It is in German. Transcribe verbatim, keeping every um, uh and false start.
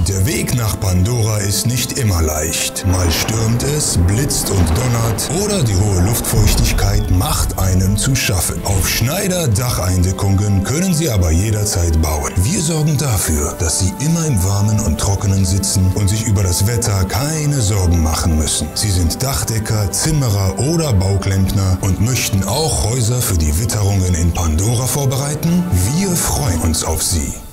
Der Weg nach Pandora ist nicht immer leicht. Mal stürmt es, blitzt und donnert oder die hohe Luftfeuchtigkeit macht einem zu schaffen. Auf Schneider-Dacheindeckungen können Sie aber jederzeit bauen. Wir sorgen dafür, dass Sie immer im Warmen und Trockenen sitzen und sich über das Wetter keine Sorgen machen müssen. Sie sind Dachdecker, Zimmerer oder Bauklempner und möchten auch Häuser für die Witterungen in Pandora vorbereiten? Wir freuen uns auf Sie.